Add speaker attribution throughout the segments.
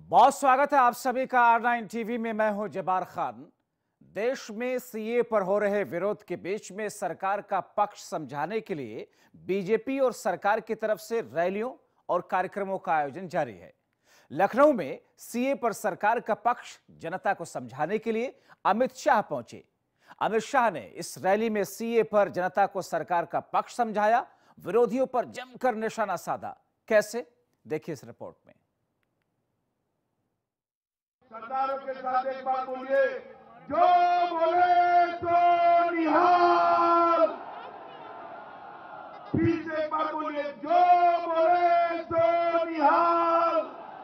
Speaker 1: बहुत स्वागत है आप सभी का R9 टीवी में। मैं हूं जबार खान। देश में सीए पर हो रहे विरोध के बीच में सरकार का पक्ष समझाने के लिए बीजेपी और सरकार की तरफ से रैलियों और कार्यक्रमों का आयोजन जारी है। लखनऊ में सीए पर सरकार का पक्ष जनता को समझाने के लिए अमित शाह पहुंचे। अमित शाह ने इस रैली में सीए पर जनता को सरकार का पक्ष समझाया, विरोधियों पर जमकर निशाना साधा। कैसे, देखिए इस रिपोर्ट में।
Speaker 2: सरदारों के साथ एक बार बोलिए, जो बोले तो निहाल। फिर से एक बार बोलिए, जो बोले तो निहाल।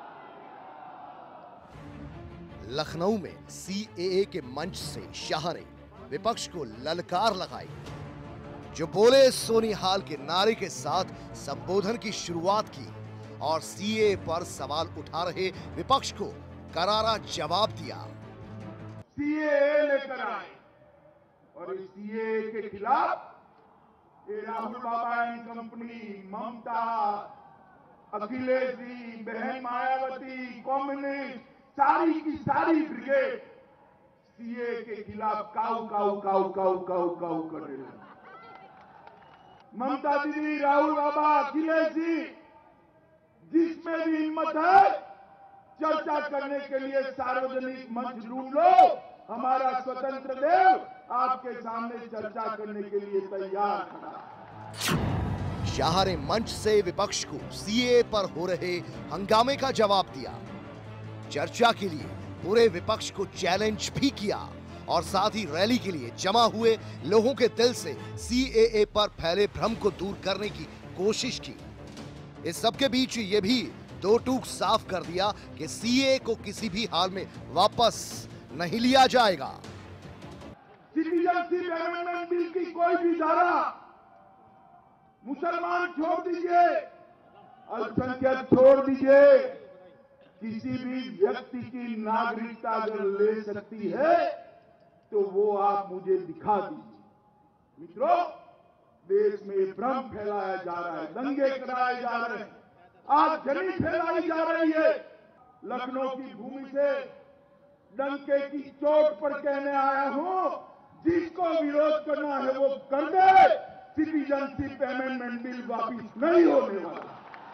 Speaker 3: लखनऊ में सीएए के मंच से शाह ने विपक्ष को ललकार लगाई। जो बोले सो निहाल के नारे के साथ संबोधन की शुरुआत की और सीए पर सवाल उठा रहे विपक्ष को करारा जवाब दिया।
Speaker 2: सीए लेकर आए और इस सीए के खिलाफ ये राहुल बाबा एंड कंपनी, ममता, अखिलेश जी, बहन मायावती, कम्युनिस्ट, सारी की सारी ब्रिगेड सीए के खिलाफ काऊ काऊ काऊ काऊ काऊ काऊ कर रहे हैं। ममता दीदी, राहुल बाबा, अखिलेश जी, जिसमें भी हिम्मत है चर्चा करने के लिए सार्वजनिक मंच ढूंढ लो। हमारा स्वतंत्र देव आपके सामने चर्चा करने के लिए तैयार खड़ा।
Speaker 3: शाह ने मंच से विपक्ष को सीए पर हो रहे हंगामे का जवाब दिया। चर्चा के लिए पूरे विपक्ष को चैलेंज भी किया और साथ ही रैली के लिए जमा हुए लोगों के दिल से सीएए पर फैले भ्रम को दूर करने की कोशिश की। इस सबके बीच ये भी दो टूक साफ कर दिया कि सीए को किसी भी हाल में वापस नहीं लिया जाएगा।
Speaker 2: सिटीजनशिप अमेंडमेंट बिल की कोई भी धारा, मुसलमान छोड़ दीजिए, अल्पसंख्यक छोड़ दीजिए, किसी भी व्यक्ति की नागरिकता अगर ले सकती है तो वो आप मुझे दिखा दीजिए। मित्रों, देश में भ्रम फैलाया जा रहा है, दंगे कराए जा रहे हैं, आगजनी फैलाई जा रही है। लखनऊ की भूमि से डंके की चोट पर कहने आया हूं, जिसको विरोध करना है वो कर दे। सिटीजनशिप अमेंडमेंट बिल वापिस नहीं होने वाला।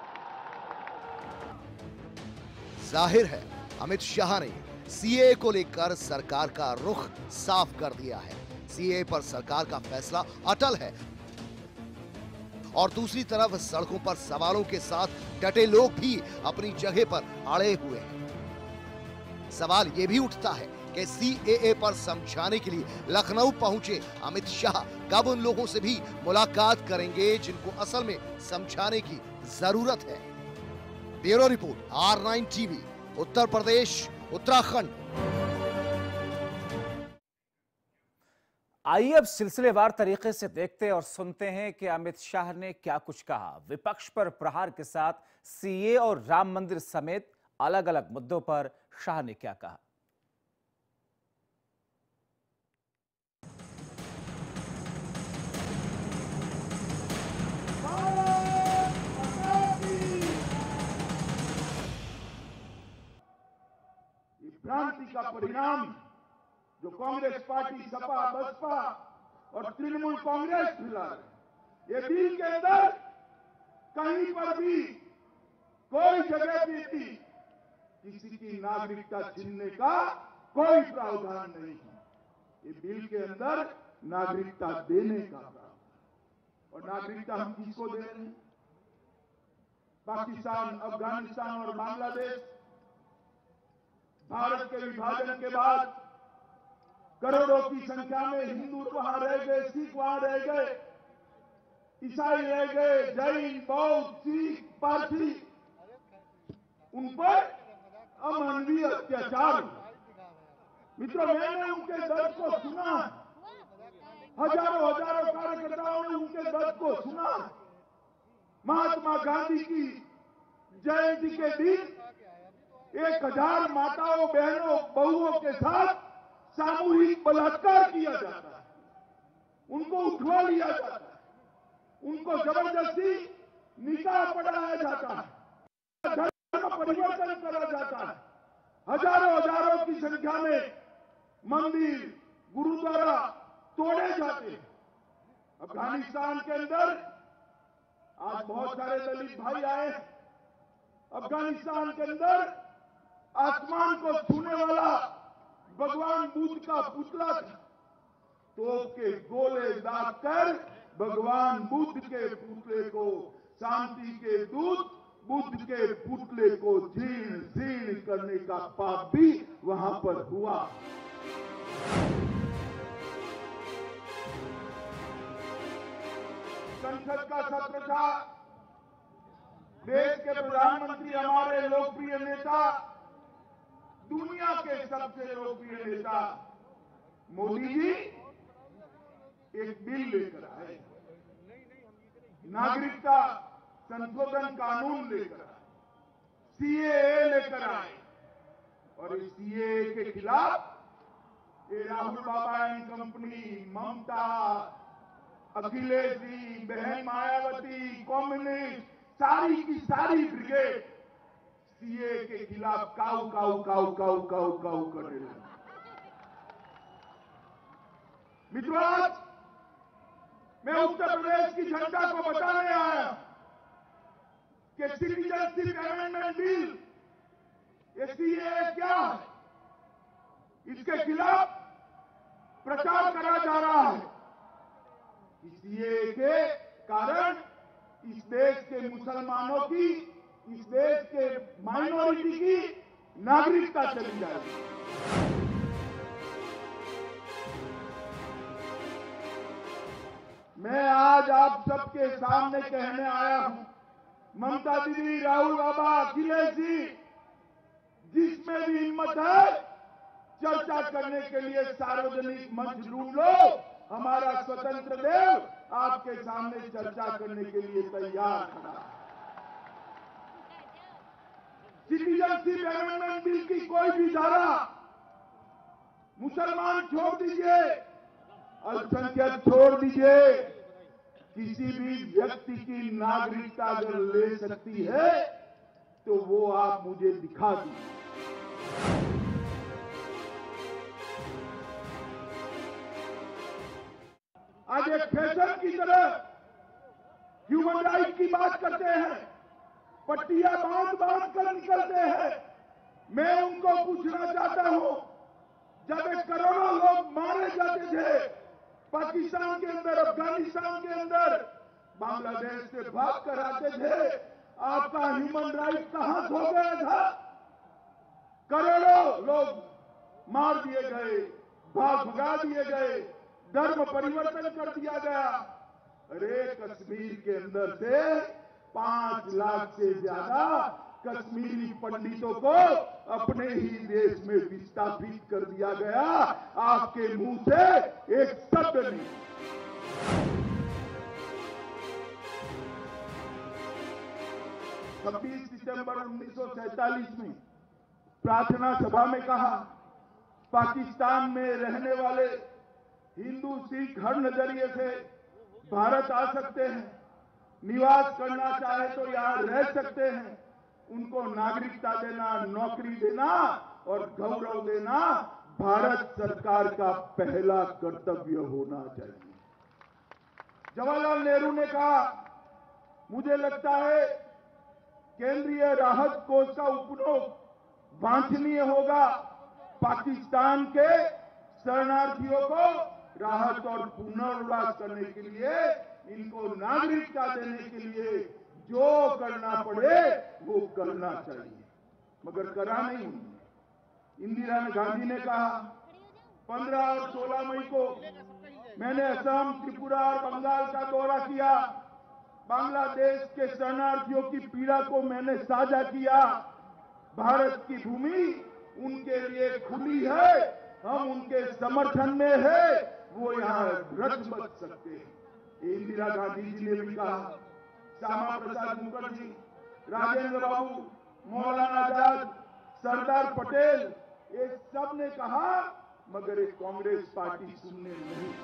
Speaker 3: जाहिर है अमित शाह ने सीए को लेकर सरकार का रुख साफ कर दिया है। सीए पर सरकार का फैसला अटल है और दूसरी तरफ सड़कों पर सवालों के साथ डटे लोग भी अपनी जगह पर अड़े हुए हैं। सवाल यह भी उठता है कि सीएए पर समझाने के लिए लखनऊ पहुंचे अमित शाह कब उन लोगों से भी मुलाकात करेंगे जिनको असल में समझाने की जरूरत है। Bureau report, R9 TV, Uttar Pradesh, Uttarakhand.
Speaker 1: आइए अब सिलसिलेवार तरीके से देखते और सुनते हैं कि अमित शाह ने क्या कुछ कहा। विपक्ष पर प्रहार के साथ सीए और राम मंदिर समेत अलग अलग मुद्दों पर शाह ने क्या कहा।
Speaker 2: क्रांति का परिणाम जो कांग्रेस पार्टी, सपा, बसपा और तृणमूल कांग्रेस फैला रहे, ये बिल के अंदर कहीं पर भी कोई जगह भी थी किसी की नागरिकता छीनने का कोई प्रावधान नहीं है। ये बिल के अंदर नागरिकता देने का प्रावधान। और नागरिकता हम किसको दे रहे हैं? पाकिस्तान, अफगानिस्तान और बांग्लादेश, भारत के विभाजन के बाद करोड़ों की संख्या में हिंदू वहां रह गए, सिख वहां रह गए, ईसाई रह गए, जैन, बौद्ध, सिख, पारसी, उन पर अमानवीय अत्याचार। मित्रों, मैंने उनके दर्द को सुना, हजारों हजारों कार्यकर्ताओं ने उनके दर्द को सुना। महात्मा गांधी की जयंती के दिन 1000 माताओं, बहनों, बहुओं के साथ सामूहिक बलात्कार किया जाता है, उनको उठवा लिया जाता है, उनको जबरदस्ती निकाह पढ़ाया जाता है, धर्म परिवर्तन करा जाता है। हजारों की संख्या में मंदिर, गुरुद्वारा तोड़े जाते हैं। अफगानिस्तान के अंदर आज बहुत सारे दलित भाई आए हैं। अफगानिस्तान के अंदर आसमान को छूने वाला भगवान बुद्ध का पुतला था। तोप के गोले दाग कर भगवान बुद्ध के पुतले को, शांति के दूत बुद्ध के पुतले को छीन करने का पाप भी वहां पर हुआ। संसद का सत्र था। देश के प्रधानमंत्री, हमारे लोकप्रिय नेता, दुनिया के सबसे लोकप्रिय नेता मोदी जी एक बिल लेकर आए, नागरिकता संशोधन कानून लेकर आए, सीएए लेकर आए। और इस सीएए के खिलाफ ये राहुल बाबा एंड कंपनी, ममता, अखिलेश जी, बहन मायावती, कम्युनिस्ट, सारी की सारी ब्रिगेड सीएए के खिलाफ काऊ कर रहे हैं। मित्रों, आज मैं उत्तर प्रदेश की जनता को बताने आया कि सिटीजनशिप अमेंडमेंट बिल, ये सीएए क्या है, इसके खिलाफ प्रचार करा जा रहा है। सीएए के कारण इस देश के मुसलमानों की, इस देश के माइनॉरिटी की नागरिकता चली जाएगी। मैं आज आप सबके सामने कहने आया हूं, ममता दीदी, राहुल बाबा, अखिलेश जी, जिसमें भी हिम्मत है चर्चा करने के लिए सार्वजनिक मंच ढूंढ लो। हमारा स्वतंत्र देव आपके सामने चर्चा करने के लिए तैयार खड़ा है। सिटीजनशिप अमेंडमेंट बिल की कोई भी धारा, मुसलमान छोड़ दीजिए, अल्पसंख्यक छोड़ दीजिए, किसी भी व्यक्ति की नागरिकता अगर ले सकती है तो वो आप मुझे दिखा दीजिए। आज एक फैशन की तरह ह्यूमन राइट की बात करते हैं, पट्टियां बांध कर निकलते हैं। मैं उनको पूछना चाहता हूं, जब एक करोड़ों लोग मारे जाते थे पाकिस्तान के अंदर, अफगानिस्तान के अंदर, बांग्लादेश से भाग कर आते थे, आपका ह्यूमन राइट कहां खो गया था? करोड़ों लोग मार दिए गए, भगा दिए गए, धर्म परिवर्तन कर दिया गया। अरे कश्मीर के अंदर से 5 लाख से ज्यादा कश्मीरी पंडितों को अपने ही देश में विस्थापित कर दिया गया। आपके मुंह से एक शब्द नहीं। 26 सितंबर 1947 में प्रार्थना सभा में कहा, पाकिस्तान में रहने वाले हिंदू सिख हर नजरिए से भारत आ सकते हैं, निवास करना चाहे तो यहां रह सकते हैं। उनको नागरिकता देना, नौकरी देना और गौरव देना भारत सरकार का पहला कर्तव्य होना चाहिए। जवाहरलाल नेहरू ने कहा, मुझे लगता है केंद्रीय राहत कोष का उपयोग वांछनीय होगा। पाकिस्तान के शरणार्थियों को राहत और पुनर्वास करने के लिए, इनको नागरिकता देने के लिए जो करना पड़े वो करना चाहिए, मगर करा नहीं। इंदिरा गांधी ने कहा, 15 और 16 मई को मैंने असम, त्रिपुरा और बंगाल का दौरा किया। बांग्लादेश के शरणार्थियों की पीड़ा को मैंने साझा किया। भारत की भूमि उनके लिए खुली है, हम उनके समर्थन में है, वो यहाँ रच बच सकते हैं। इंदिरा गांधी जी ने भी कहा, श्यामा प्रसाद मुखर्जी, राजेंद्र बाबू, मौलाना आजाद, सरदार पटेल, ये सब ने कहा, मगर ये कांग्रेस पार्टी सुनने नहीं।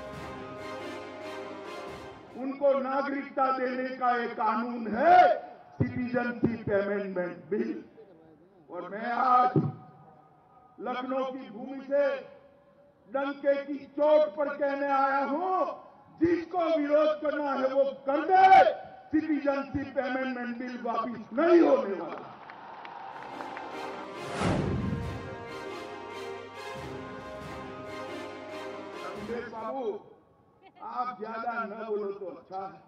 Speaker 2: उनको नागरिकता देने का एक कानून है, सिटीजनशिप अमेंडमेंट बिल। और मैं आज लखनऊ की भूमि से डंके की चोट पर कहने आया हूं, जिसको विरोध करना है वो कर दे, सिटीजनशिप अमेंडमेंट बिल वापिस नहीं होने वाला। रमेश बाबू, आप ज्यादा न बोलो तो अच्छा है।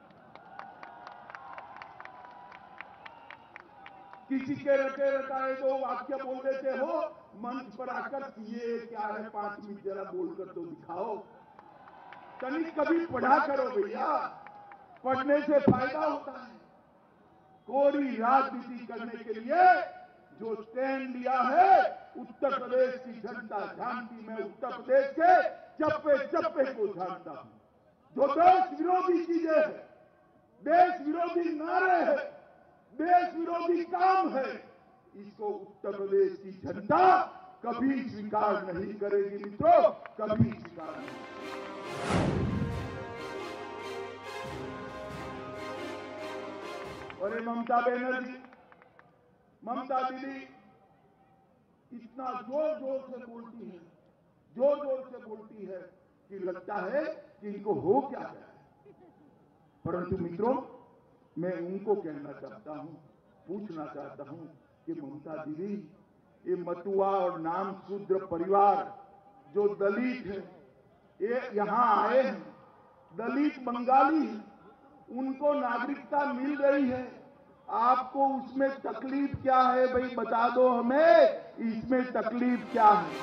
Speaker 2: किसी के रटे रटाए दो वाक्य बोल देते हो, मंच पर आकर ये क्या है 5 मिनट जरा बोलकर तो दिखाओ। तनिक कभी पढ़ा करो भैया, पढ़ने से फायदा होता है। कोरी राजनीति करने के लिए जो स्टैंड लिया है उत्तर प्रदेश की जनता जानती, मैं उत्तर प्रदेश के चप्पे चप्पे को जानता हूं। जो देश विरोधी चीजें है, देश विरोधी नारे है, देश विरोधी काम है, इसको उत्तर प्रदेश की जनता कभी स्वीकार नहीं करेगी मित्रों, कभी स्वीकार नहीं। और ममता बनर्जी, ममता दीदी इतना जोर जोर से बोलती है, जोर जोर से बोलती है कि लगता है कि इनको हो क्या गया है। परंतु मित्रों, मैं उनको कहना चाहता हूं, पूछना चाहता हूं कि ममता दीदी, ये मटुआ और नाम शूद्र परिवार जो दलित है, ये यहां आए हैं, दलित बंगाली है, उनको नागरिकता मिल रही है, आपको उसमें तकलीफ क्या है भाई बता दो हमें, इसमें तकलीफ क्या है।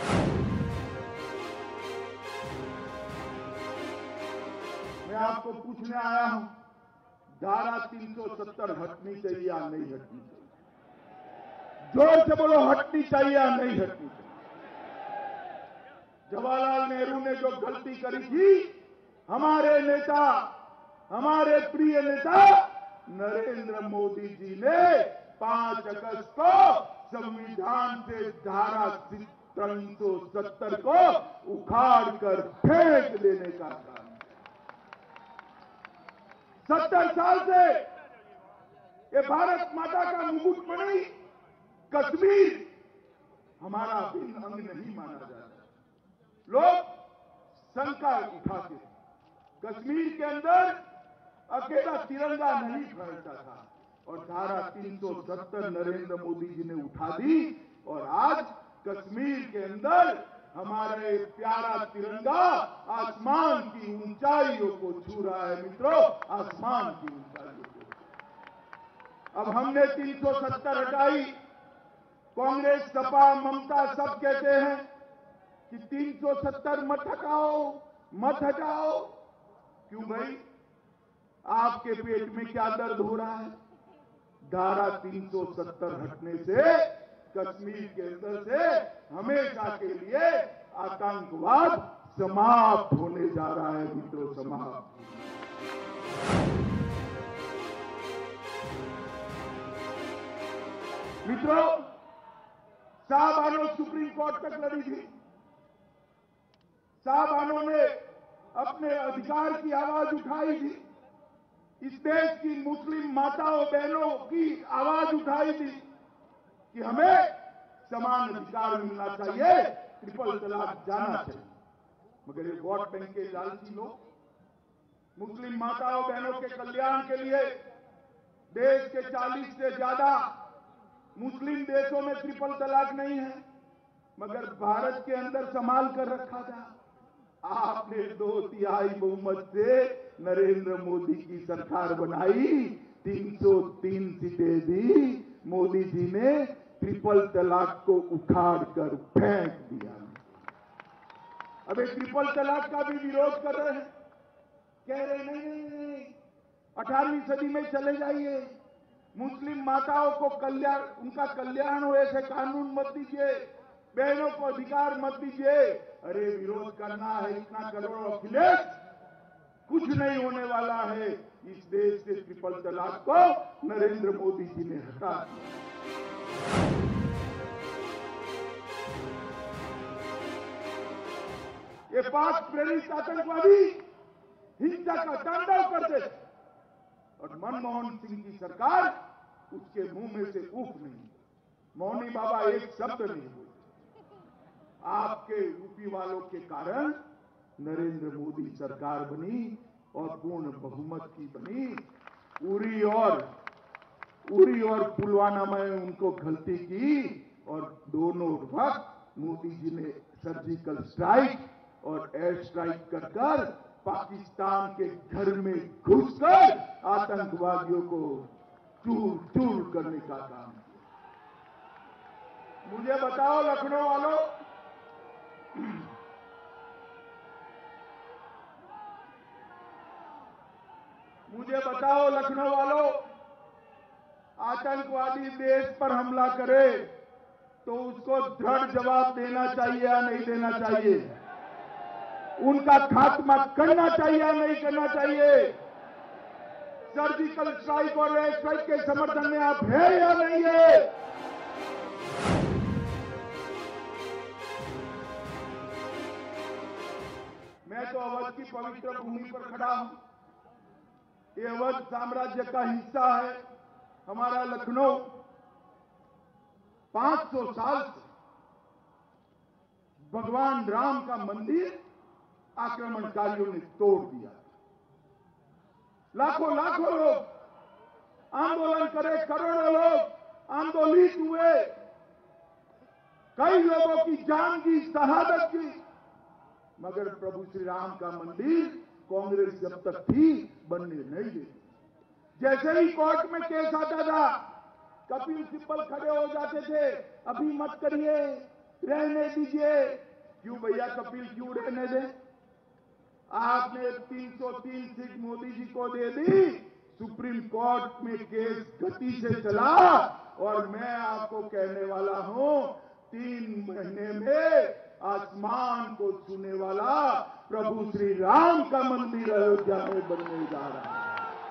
Speaker 2: मैं आपको पूछने आया हूं, धारा 370 हटनी चाहिए या नहीं हटनी चाहिए? जोर से बोलो, हटनी चाहिए या नहीं हटनी चाहिए? जवाहरलाल नेहरू ने जो गलती करी थी, हमारे नेता, हमारे प्रिय नेता नरेंद्र मोदी जी ने 5 अगस्त को संविधान से धारा 370 को उखाड़ कर फेंक देने का काम। 70 साल से ये भारत माता का मुकुट बनी कश्मीर हमारा भिन्न अंग नहीं माना जाता। लोग शंका उठाते थे, कश्मीर के अंदर अकेला तिरंगा नहीं फहरता था, और धारा 370 नरेंद्र मोदी जी ने उठा दी, और आज कश्मीर के अंदर हमारे प्यारा तिरंगा आसमान की ऊंचाइयों को छू रहा है मित्रों, आसमान की ऊंचाइयों को। अब हमने 370 हटाई, कांग्रेस, सपा, ममता सब कहते हैं कि 370 मत हटाओ, मत हटाओ। क्यों भाई, आपके पेट में क्या दर्द हो रहा है? धारा 370 हटने से कश्मीर के अंदर से हमेशा के लिए आतंकवाद समाप्त होने जा रहा है मित्रों, समाप्त। मित्रों, साहबानों सुप्रीम कोर्ट तक लड़ी थी, साहबानों ने अपने अधिकार की आवाज उठाई थी, इस देश की मुस्लिम माताओं बहनों की आवाज उठाई थी कि हमें समान अधिकार मिलना चाहिए, ट्रिपल तलाक जाना चाहिए। मगर ये वोट बैंक के लालची लोग मुस्लिम माताओं बहनों के कल्याण के लिए देश के 40 से ज्यादा मुस्लिम देशों में ट्रिपल तलाक नहीं है, मगर भारत के अंदर संभाल कर रखा था। आपने 2/3 बहुमत से नरेंद्र मोदी की सरकार बनाई, 303 सीटें दी, मोदी जी ने ट्रिपल तलाक को उखाड़ कर फेंक दिया। अब एक ट्रिपल तलाक का भी विरोध कर रहे हैं, कह रहे नहीं, 18वीं सदी में चले जाइए, मुस्लिम माताओं को कल्याण, उनका कल्याण हो ऐसे कानून मत दीजिए, बहनों को अधिकार मत दीजिए। अरे विरोध करना है, इतना करोड़ों अखिलेश, कुछ नहीं होने वाला है। इस देश से ट्रिपल तलाक को नरेंद्र मोदी जी ने हटा दिया। ये पाक प्रेरित आतंकवादी हिंसा का तांडव करते थे, और मनमोहन सिंह की सरकार उसके मुंह में से उफ नहीं। मौनी बाबा एक शब्द नहीं बोले। आपके यूपी वालों के कारण नरेंद्र मोदी सरकार बनी और पूर्ण बहुमत की बनी। उरी और पुलवामा में उनको गलती की और दोनों वक्त मोदी जी ने सर्जिकल स्ट्राइक और एयर स्ट्राइक कर पाकिस्तान के घर में घुसकर आतंकवादियों को चूर चूर करने का काम किया। मुझे बताओ लखनऊ वालों, मुझे बताओ लखनऊ वालों, आतंकवादी देश पर हमला करे तो उसको दृढ़ जवाब देना चाहिए या नहीं देना चाहिए? उनका खात्मा करना चाहिए या नहीं करना चाहिए? सर्जिकल स्ट्राइक और एयर स्ट्राइक के समर्थन में आप हैं या नहीं है? मैं तो अवध की पवित्र भूमि पर खड़ा हूं। ये अवध साम्राज्य का हिस्सा है। हमारा लखनऊ 500 साल से भगवान राम का मंदिर आक्रमणकारियों ने तोड़ दिया। लाखों लोग आंदोलन करे, करोड़ों लोग आंदोलित हुए, कई लोगों की जान की शहादत की, मगर प्रभु श्री राम का मंदिर कांग्रेस जब तक थी बनने नहीं देती। जैसे ही कोर्ट में केस आता था, कपिल सिब्बल खड़े हो जाते थे, अभी मत करिए, रहने दीजिए। क्यों भैया, कपिल क्यों रहने दें? आपने 303 सीट मोदी जी को दे दी, सुप्रीम कोर्ट में केस गति से चला और मैं आपको कहने वाला हूं 3 महीने में आसमान को छूने वाला प्रभु श्री राम का मंदिर अयोध्या में बनने जा रहा है।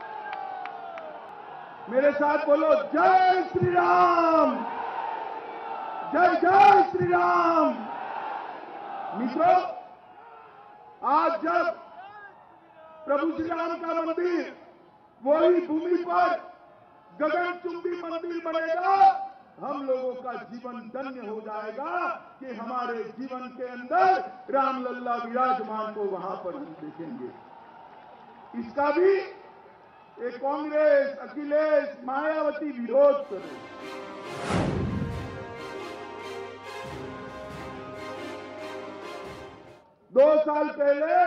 Speaker 2: मेरे साथ बोलो, जय श्री राम, जय जय श्री राम। मित्रों, आज जब प्रभु श्री राम का मंदिर वही भूमि पर गगनचुंबी मंदिर बनेगा, हम लोगों का जीवन धन्य हो जाएगा कि हमारे जीवन के अंदर रामलल्ला विराजमान को वहां पर हम देखेंगे। इसका भी एक कांग्रेस, अखिलेश, मायावती विरोध करे। 2 साल पहले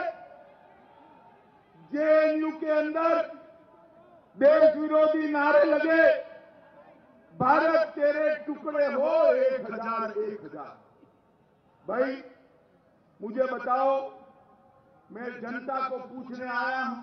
Speaker 2: जेएनयू के अंदर देश विरोधी नारे लगे, भारत तेरे टुकड़े हो 1000 1000। भाई मुझे बताओ, मैं जनता को पूछने आया हूं,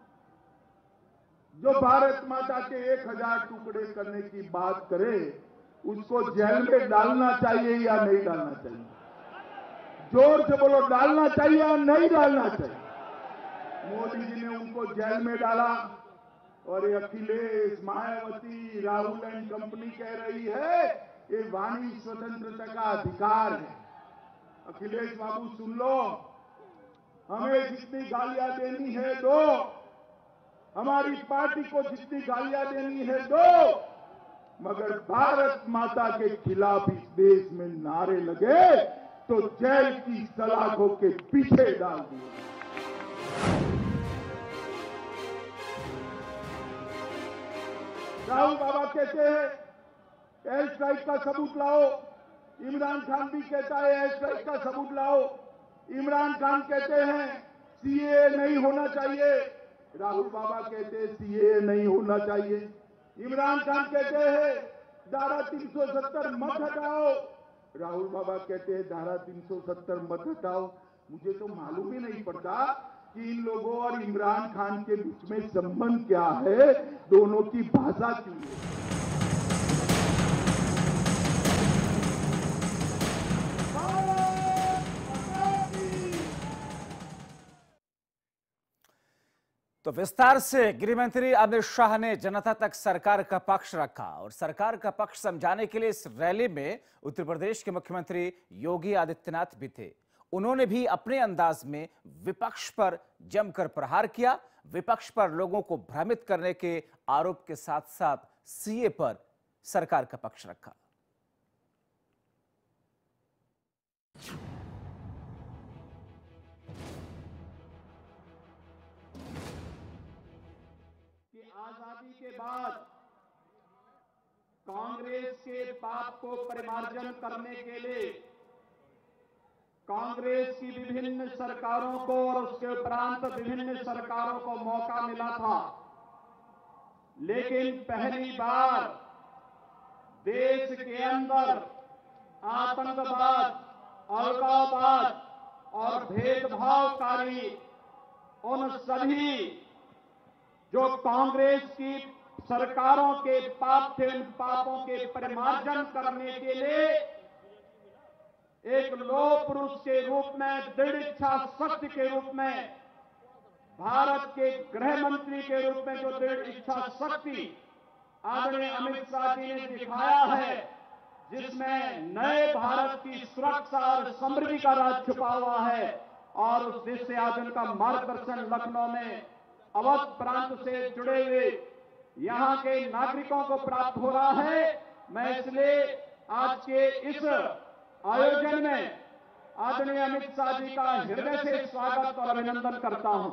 Speaker 2: जो भारत माता के 1000 टुकड़े करने की बात करे, उसको जेल में डालना चाहिए या नहीं डालना चाहिए? जोर से बोलो, डालना चाहिए या नहीं डालना चाहिए? मोदी जी ने उनको जेल में डाला और ये अखिलेश, मायावती, राहुल एंड कंपनी कह रही है ये वाणी स्वतंत्रता का अधिकार है। अखिलेश बाबू सुन लो, हमें जितनी गालियां देनी है दो, हमारी पार्टी को जितनी गालियां देनी है दो, मगर भारत माता के खिलाफ इस देश में नारे लगे तो जेल की सलाखों के पीछे डाल दिए। राहुल बाबा कहते हैं एयर स्ट्राइक का सबूत लाओ, इमरान खान भी कहता है एयर स्ट्राइक का सबूत लाओ। इमरान खान कहते हैं सीएए नहीं होना चाहिए, राहुल बाबा कहते हैं सीएए नहीं होना चाहिए। इमरान खान कहते हैं धारा 370 मत हटाओ, राहुल बाबा कहते हैं धारा 370 मत हटाओ। मुझे तो मालूम ही नहीं पड़ता कि इन लोगों और इमरान खान के बीच में संबंध क्या है, दोनों की भाषा क्यों है।
Speaker 1: तो विस्तार से गृहमंत्री अमित शाह ने जनता तक सरकार का पक्ष रखा और सरकार का पक्ष समझाने के लिए इस रैली में उत्तर प्रदेश के मुख्यमंत्री योगी आदित्यनाथ भी थे। उन्होंने भी अपने अंदाज में विपक्ष पर जमकर प्रहार किया। विपक्ष पर लोगों को भ्रमित करने के आरोप के साथ साथ सीए पर सरकार का पक्ष रखा।
Speaker 2: कि आजादी के बाद कांग्रेस के पाप को परिमार्जन करने के लिए कांग्रेस की विभिन्न सरकारों को और उसके उपरांत विभिन्न सरकारों को मौका मिला था, लेकिन पहली बार देश के अंदर आतंकवाद, अलगाववाद और भेदभावकारी उन सभी जो कांग्रेस की सरकारों के पाप थे, उन पापों के परिमार्जन करने के लिए एक लोह पुरुष के रूप में, दृढ़ इच्छा शक्ति के रूप में, भारत के गृह मंत्री के रूप में जो दृढ़ इच्छा शक्ति आदरणीय अमित शाह जी ने दिखाया है, जिसमें नए भारत की सुरक्षा और समृद्धि का राज छुपा हुआ है, और उस देश से आज उनका मार्गदर्शन लखनऊ में अवध प्रांत से जुड़े हुए यहां के नागरिकों को प्राप्त हो रहा है। मैं इसलिए आज के इस आयोजन में आदरणीय अमित शाह जी का हृदय से स्वागत और अभिनंदन करता हूं।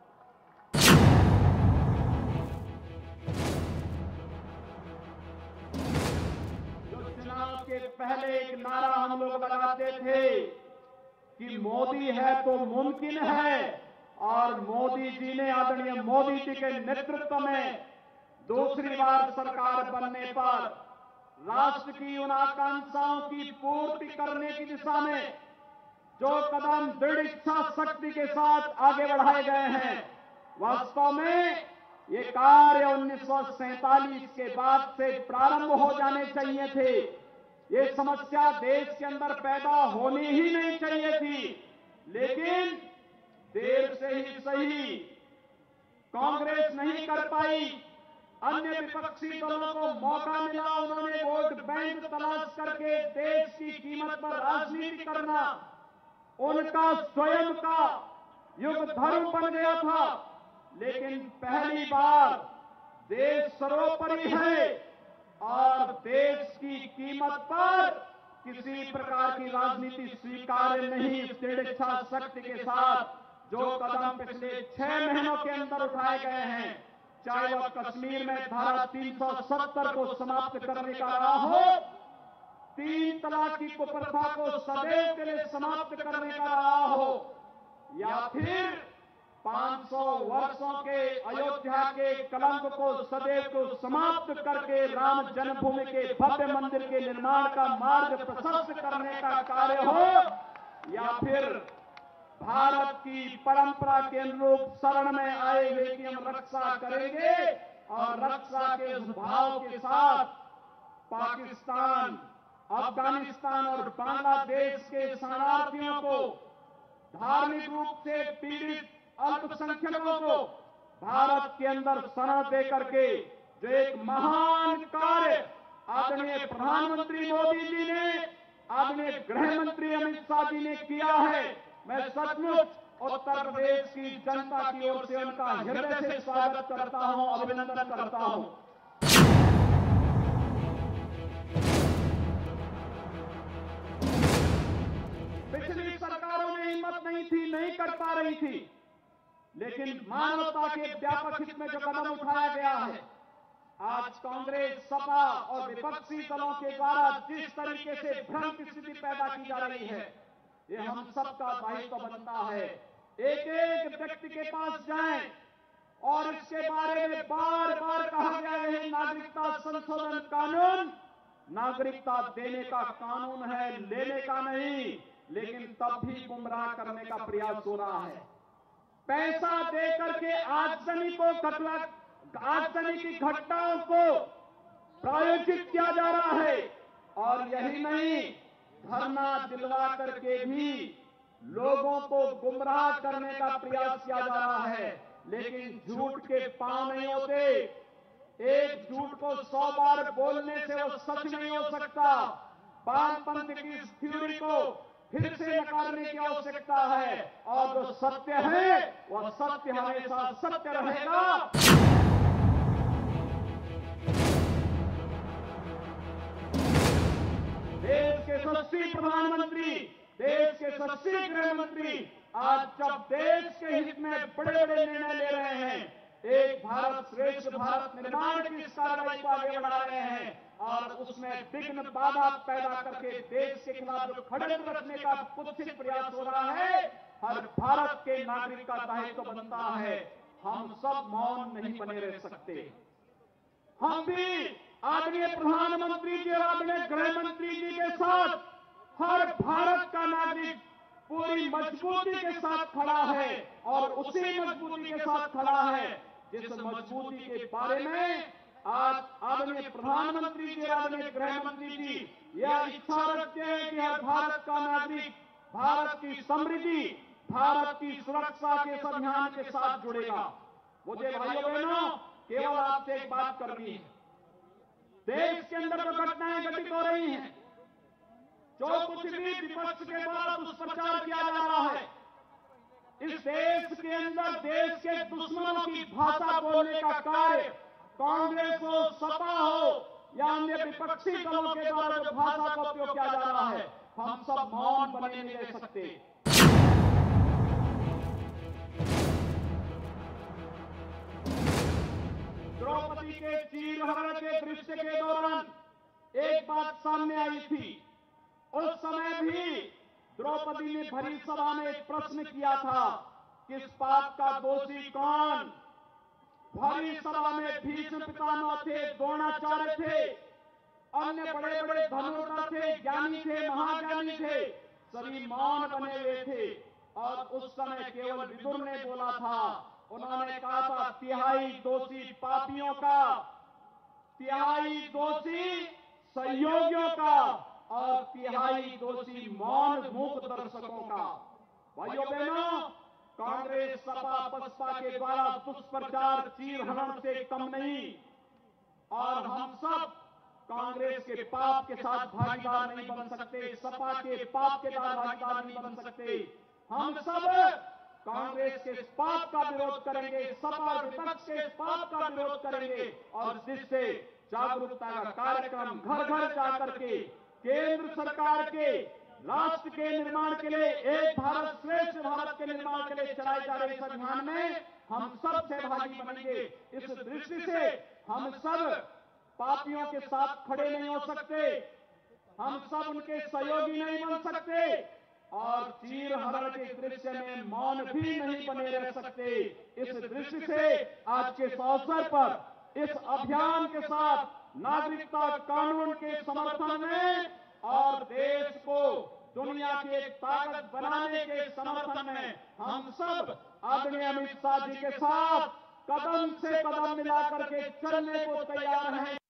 Speaker 2: जो चुनाव के पहले एक नारा हम लोग लगाते थे कि मोदी है तो मुमकिन है, और मोदी जी ने, आदरणीय मोदी जी के नेतृत्व में दूसरी बार सरकार बनने पर राष्ट्र की उन आकांक्षाओं की पूर्ति करने की दिशा में जो कदम दृढ़ इच्छा शक्ति के साथ आगे बढ़ाए गए हैं, वास्तव में ये कार्य 1947 के बाद से प्रारंभ हो जाने चाहिए थे। ये समस्या देश के अंदर पैदा होनी ही नहीं चाहिए थी, लेकिन देर से ही सही कांग्रेस नहीं कर पाई। अन्य विपक्षी दलों को मौका मिला, उन्होंने वोट बैंक तलाश करके देश की कीमत पर राजनीति करना उनका स्वयं का युग धर्म बन गया था। लेकिन पहली बार देश सर्वोपरि है और देश की कीमत पर किसी प्रकार की राजनीति स्वीकार्य नहीं। दृढ़ इच्छा शक्ति के साथ जो कदम पिछले 6 महीनों के अंदर उठाए गए हैं, चाहे वह कश्मीर में धारा 370 को समाप्त करने का रहा हो, 3 तलाक की कुप्रथा को सदैव के लिए समाप्त करने का रहा हो, या फिर 500 वर्षों के अयोध्या के कलंक को सदैव को समाप्त करके राम जन्मभूमि के भव्य मंदिर के निर्माण का मार्ग प्रशस्त करने का कार्य हो, या फिर भारत की परंपरा के अनुरूप शरण में आए हुए की हम रक्षा करेंगे और रक्षा के उस भाव के साथ पाकिस्तान, अफगानिस्तान और बांग्लादेश के शरणार्थियों को, धार्मिक रूप से पीड़ित अल्पसंख्यकों को भारत के अंदर शरण दे करके जो एक महान कार्य आदरणीय प्रधानमंत्री मोदी जी ने, आदरणीय गृह मंत्री अमित शाह जी ने किया है, मैं सचमुच उत्तर प्रदेश की जनता की ओर से उनका हृदय से स्वागत करता हूं, अभिनंदन करता हूं। पिछली सरकारों में हिम्मत नहीं थी, नहीं कर पा रही थी, लेकिन मानवता के व्यापक हित में जो कदम उठाया गया है, आज कांग्रेस, सपा और विपक्षी दलों के द्वारा जिस तरीके से भ्रम की स्थिति पैदा की जा रही है, ये हम सबका दायित्व बनता है। एक एक व्यक्ति के पास जाएं और इसके बारे में बार बार कहा गया है, नागरिकता संशोधन कानून नागरिकता देने का कानून है, लेने का नहीं, लेकिन तब भी गुमराह करने का प्रयास हो रहा है। पैसा दे करके आगजनी की घटनाओं को प्रायोजित किया जा रहा है, और यही नहीं, धरना दिलवा करके भी लोगों को गुमराह करने का प्रयास किया जा रहा है। लेकिन झूठ के पांव नहीं होते, एक झूठ को 100 बार बोलने से वो सच नहीं हो सकता। वामपंथ की इस थ्योरी को फिर से नकारने की आवश्यकता है। और जो सत्य है वह सत्य हमेशा सत्य रहेगा। देश के यशस्वी प्रधानमंत्री, देश के यशस्वी गृह मंत्री आज जब देश के हित में बड़े बड़े निर्णय ले रहे हैं, एक भारत श्रेष्ठ भारत निर्माण की इस कार्रवाई को आगे बढ़ा रहे हैं और उसमें विघ्न बाधा पैदा करके देश के खिलाफ जो षड्यंत्र रचने का कुत्सित प्रयास हो रहा है, हर भारत के नागरिक का दायित्व बनता है। हम सब मौन नहीं बने रह सकते। हम भी आदरणीय प्रधानमंत्री जी और आदरणीय गृह मंत्री जी के साथ हर भारत का नागरिक पूरी मजबूती के साथ खड़ा है और उसी मजबूती के साथ खड़ा है जिस मजबूती के बारे में आज आदरणीय प्रधानमंत्री जी और आदरणीय गृह मंत्री जी यह इच्छा रखते हैं कि हर भारत का नागरिक भारत की समृद्धि, भारत की सुरक्षा के इस अभियान के साथ जुड़ेगा। मुझे भाइयों बहनों केवल आपसे एक बात करनी है। देश के अंदर जो घटनाएं घटित हो रही हैं, जो कुछ भी विपक्ष के द्वारा दुष्प्रचार किया जा रहा है, इस देश के अंदर देश के दुश्मनों की भाषा बोलने का कार्य कांग्रेस हो, सपा हो या अन्य विपक्षी दलों के द्वारा जो भाषा का उपयोग किया जा रहा है, हम सब मौन बने नहीं रह सकते। द्रौपदी के चीरहरण के दृश्य के दौरान एक बात सामने आई थी। उस समय भी द्रौपदी ने भरी सभा में एक प्रश्न किया था, किस पाप का दोषी कौन? भरी सभा में भीष्म पितामह थे, द्रोणाचार्य थे, अन्य बड़े बड़े धनुर्धर थे, ज्ञानी थे, महाज्ञानी थे, सभी मौन बने हुए थे। और उस समय केवल विदुर ने बोला था। उन्होंने कहा था तिहाई दोषी पापियों का, तिहाई दोषी सहयोगियों का और तिहाई दोषी मौन मूक दर्शकों का। भाइयों बहनों, कांग्रेस सपा बसपा के द्वारा दुष्प्रचार चीरहरण से कम नहीं और हम सब कांग्रेस के पाप के साथ भागीदार नहीं बन सकते, सपा के पाप के साथ भागीदार नहीं बन सकते। हम सब कांग्रेस के पाप का विरोध करेंगे, सपा विपक्ष के पाप का विरोध करेंगे और जिससे जागरूकता का कार्यक्रम घर घर जाकर के केंद्र सरकार के राष्ट्र के निर्माण के लिए, एक भारत श्रेष्ठ भारत के निर्माण के लिए चलाए जा रहे इस अभियान में हम सब सहभागी बनेंगे। इस दृष्टि से हम सब पापियों के साथ खड़े नहीं हो सकते, हम सब उनके सहयोगी नहीं बन सकते और चीरहरण के दृश्य में मौन भी नहीं बने रह सकते। इस दृष्टि से आज के इस अवसर पर इस अभियान के साथ नागरिकता कानून के समर्थन में और देश को दुनिया की एक ताकत बनाने के समर्थन में हम सब आदरणीय अमित शाह जी के साथ कदम से कदम मिलाकर के चलने को तैयार हैं।